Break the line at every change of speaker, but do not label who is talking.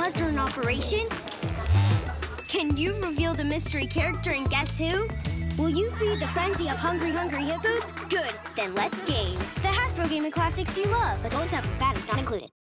buzzer in operation? Can you reveal the mystery character and guess who? Will you feed the frenzy of hungry hippos? Good, then let's game. The Hasbro gaming classics you love, but those have batteries not included.